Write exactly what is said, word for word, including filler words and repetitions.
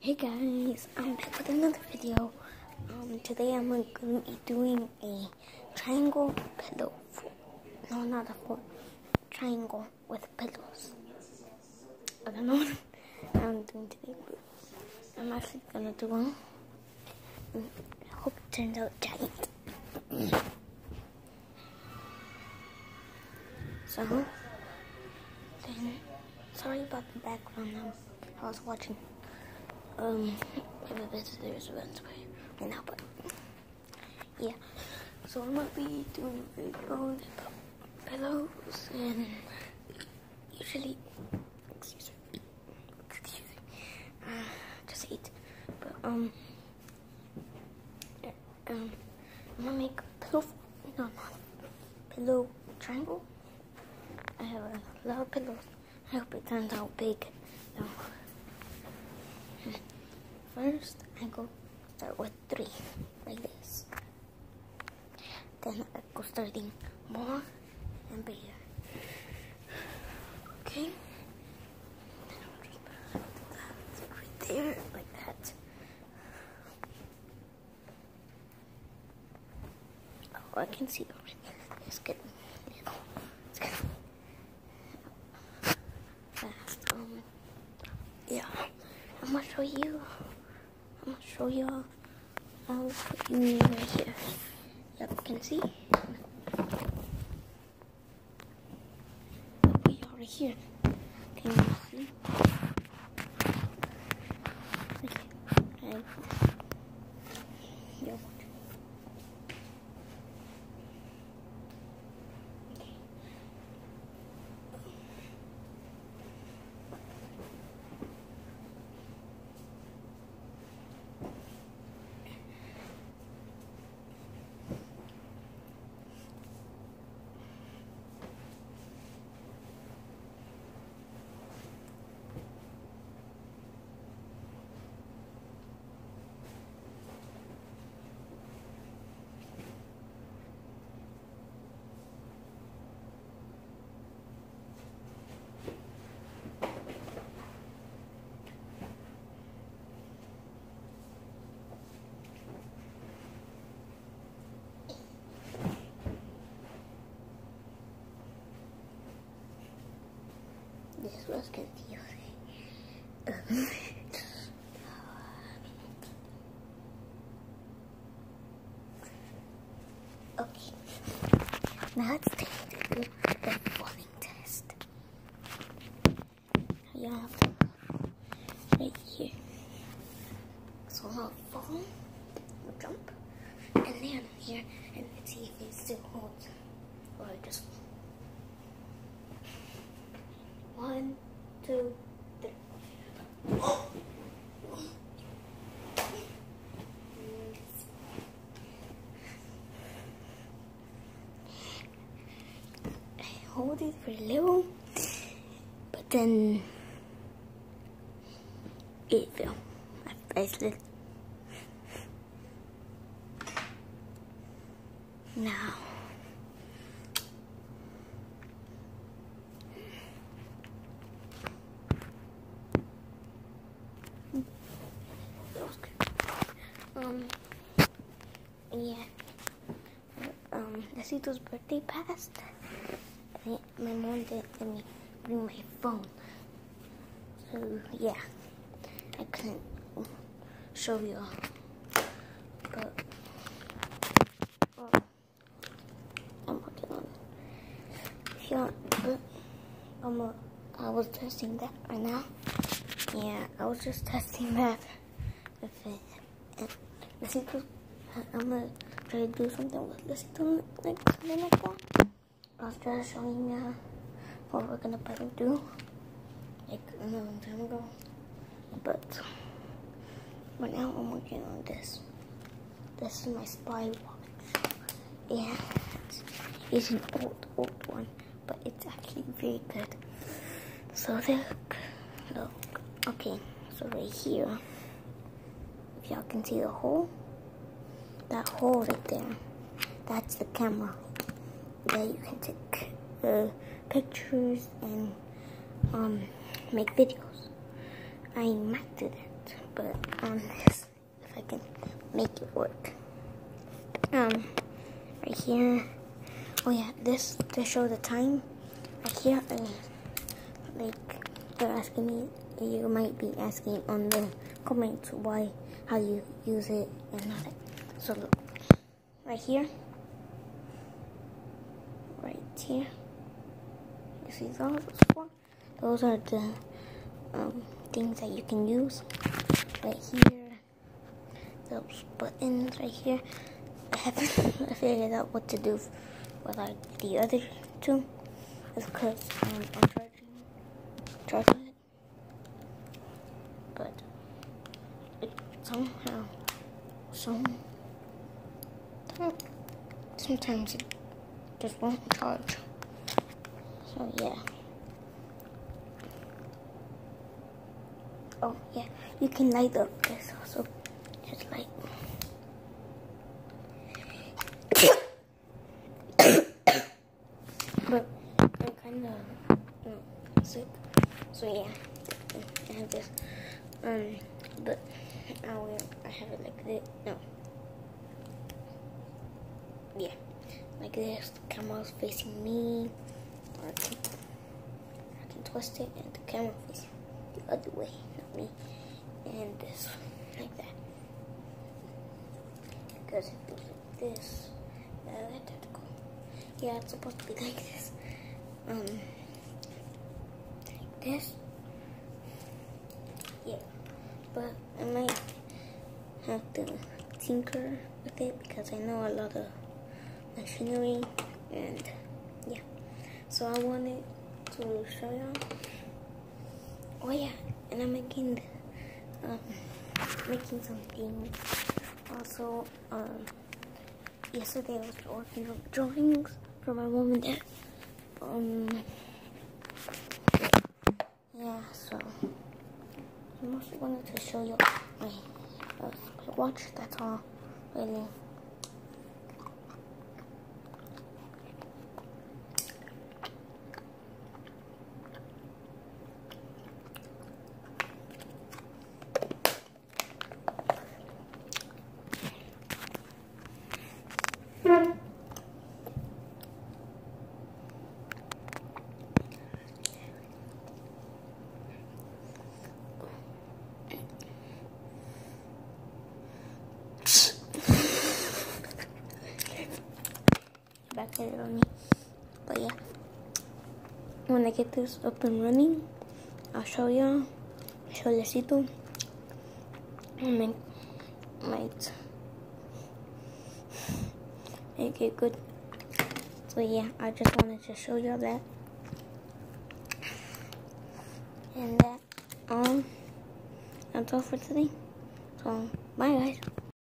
Hey guys, I'm back with another video. Um, today I'm going to be doing a triangle pillow fort. No, not a fort. Triangle with pillows. I don't know what I'm doing today, but I'm actually going to do one. I hope it turns out giant. So, then, sorry about the background. Um, I was watching Um, maybe visitors went away right now, but yeah. So I'm gonna be doing videos about pillows, and usually, excuse me, excuse me, uh, just ate. But um, um, I'm gonna make a pillow, no, not pillow triangle. I have a lot of pillows. I hope it turns out big. No. First, I go start with three, like this. Then I go starting more and bigger. Okay? Then I'll just put that right there, like that. Oh, I can see already. It's good. It's good. Fast. Um, yeah. I'm gonna show you. I'm gonna show y'all. I'll put you right here. Yep, you can see. I'll put you right here. Can you see? Okay. Right. Yep. This was confusing. Okay. Now it's time to do the falling test. You have to right here. So I'll fall, I'll jump, and land here, and see if it still holds, or just. One, two, three. I hold it for a little, but then it fell. I, I slid. Now. Um, yeah, um, Necito's birthday passed, and my mom didn't let me bring my phone, so yeah, I couldn't show you all, but, well, I'm working on it. If you want, but, um, uh, I was testing that right now. Yeah, I was just testing that with it. And Necito, I'm gonna try to do something with Necito, like something like that. I was just showing you what we're gonna probably do, like a long time ago. But right now I'm working on this. This is my spy watch. Yeah, it's, it's an old, old one, but it's actually very good. So look, look. Okay, so right here. If y'all can see the hole, that hole right there, that's the camera that you can take uh, pictures and um, make videos. I mounted it, but on this, if I can make it work. Um, right here. Oh yeah, this to show the time. Right here, uh, like they're asking me. You might be asking on the comments why, how you use it and all that. So look, right here, right here. You see those four? Those are the um, things that you can use. Right here, those buttons right here. I haven't figured out what to do with like the other two. It's because um, I'm charging, charging it, but it somehow, some, sometimes it just won't charge. So yeah. Oh yeah, you can light up this also. Just light. But I'm kind of you know, sick, so yeah, I have this. Um, but I will. I have it like this. No. Yeah, like this. The camera's facing me. Or I can, I can twist it and the camera facing the other way, not me. And this, like that. Because it goes like this. Uh, that had to go. Yeah, it's supposed to be like this. Um, like this. Yeah, but I might have to tinker with it because I know a lot of machinery and yeah. So I wanted to show y'all. Oh yeah, and I'm making um making some things. Also, um yesterday I was working on drawings for my mom and dad. Um yeah, so I mostly wanted to show you my uh, watch. That's all, really. Back at it on me. But yeah, when I get this up and running, I'll show y'all. Show Lecito. I make, might make it good. So yeah, I just wanted to show y'all that. And that, um, that's all for today. So, bye guys.